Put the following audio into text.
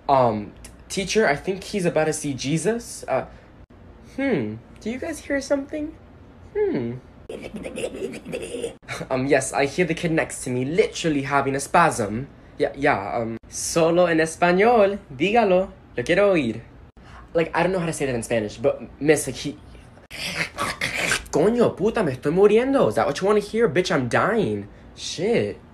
Teacher, I think he's about to see Jesus. Do you guys hear something? Yes, I hear the kid next to me literally having a spasm. Solo en español, dígalo, lo quiero oír. Like, I don't know how to say that in Spanish, but miss, like, he... Coño, puta, me estoy muriendo. Is that what you want to hear? Bitch, I'm dying. Shit.